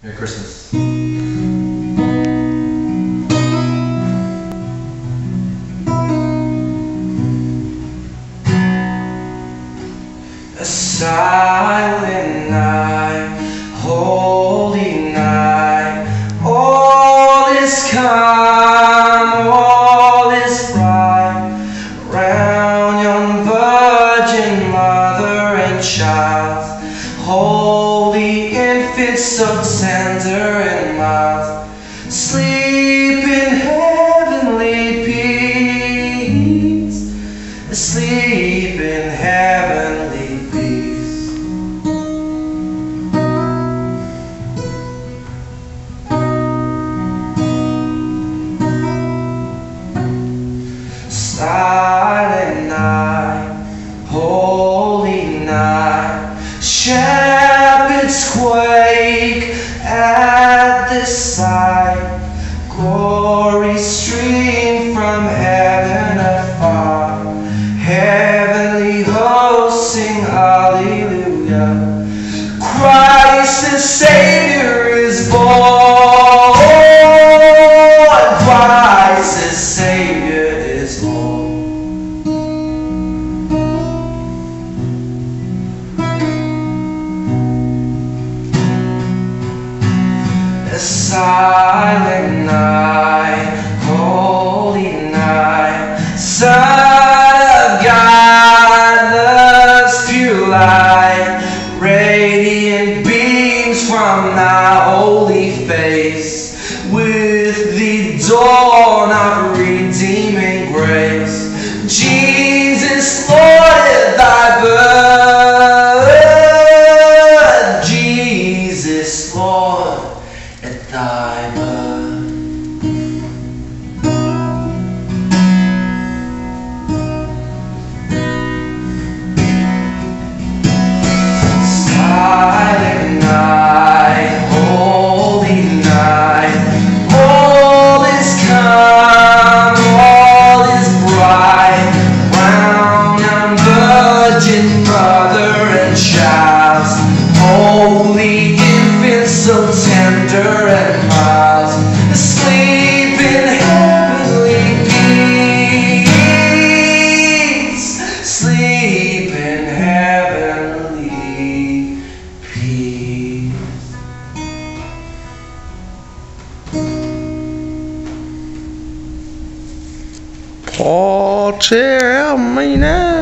Merry Christmas. A silent night, holy night, all is calm, all is bright, round yon virgin mother and child, holy infant so tender and mild, sleep in heavenly peace, sleep in heavenly peace. Silent night, holy night, shepherds quake at the sight, glory stream from heaven afar, heavenly hosts sing hallelujah, Christ the Savior is born, Christ the Savior is born. A silent night, holy night, Son of God, love's pure light, radiant beams from thy holy face, with the dawn of redeeming grace. Jesus, Lord, at thy birth, Jesus, Lord, at thy birth. Silent night, holy night, all is calm, all is bright, round yon virgin mother and child, holy infant so tender and mild, asleep in heavenly peace, sleep in heavenly peace. Paul, help me now.